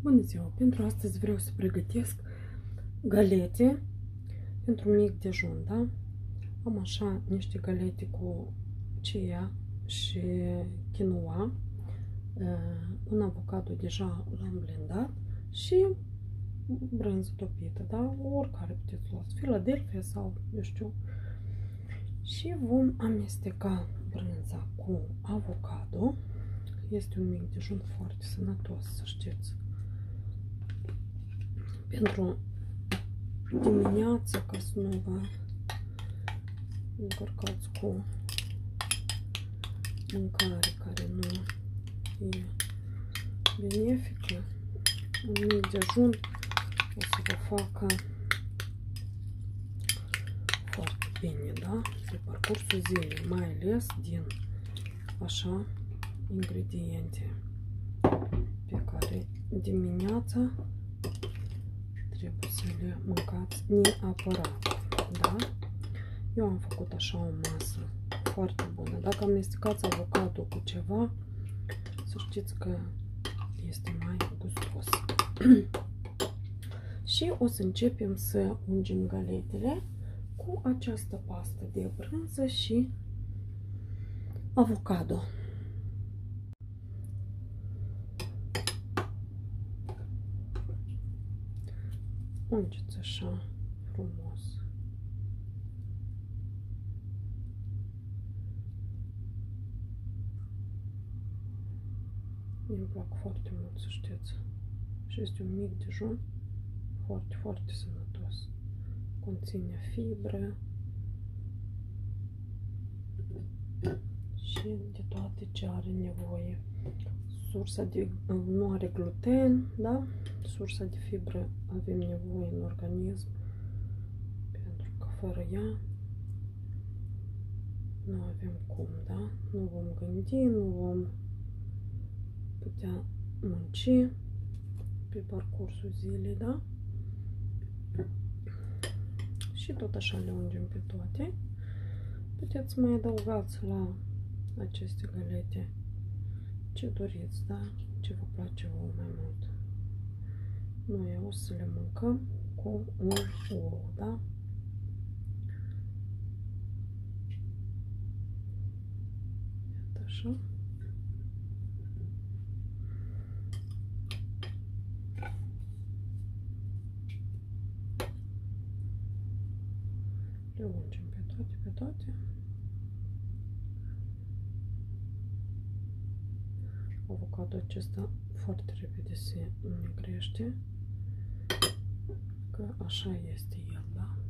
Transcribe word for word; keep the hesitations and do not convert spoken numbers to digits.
Bună ziua! Pentru astăzi vreau să pregătesc galete pentru mic dejun, da? Am așa niște galete cu chia și quinoa, un avocado deja l-am blendat și brânză topită, da? Oricare puteți lua, Philadelphia sau eu știu. Și vom amesteca brânza cu avocado. Este un mic dejun foarte sănătos, să știți. Pentru dimineață, ca să nu vă încărcați cu mâncare care nu e benefică, un mic dejun o să vă facă foarte bine, da? Pe parcursul zilei, mai ales din așa ingrediente pe care dimineața trebuie să le mâncați neapărat, da? Eu am făcut așa o masă foarte bună. Dacă amestecați avocado cu ceva, să știți că este mai gustos. Și o să începem să ungem galetele cu această pastă de brânză și avocado. Ungeți așa frumos. Îmi plac foarte mult, să știți. Și este un mic dejun foarte, foarte sănătos. Conține fibre și de toate ce are nevoie. Sursa de, nu are gluten, da? Sursa de fibră avem nevoie în organism, pentru că fără ea nu avem cum, da? Nu vom gândi, nu vom putea munci pe parcursul zilei, da? Și tot așa le ungem pe toate. Puteți mai adăugați la aceste galete ce doriți, da? Ce vă place vouă mai mult. Noi o să le mâncăm cu un ou, da? Iată așa. Le ungem pe toate, pe toate. Avocado acesta foarte repede se negrește, că așa este el, da?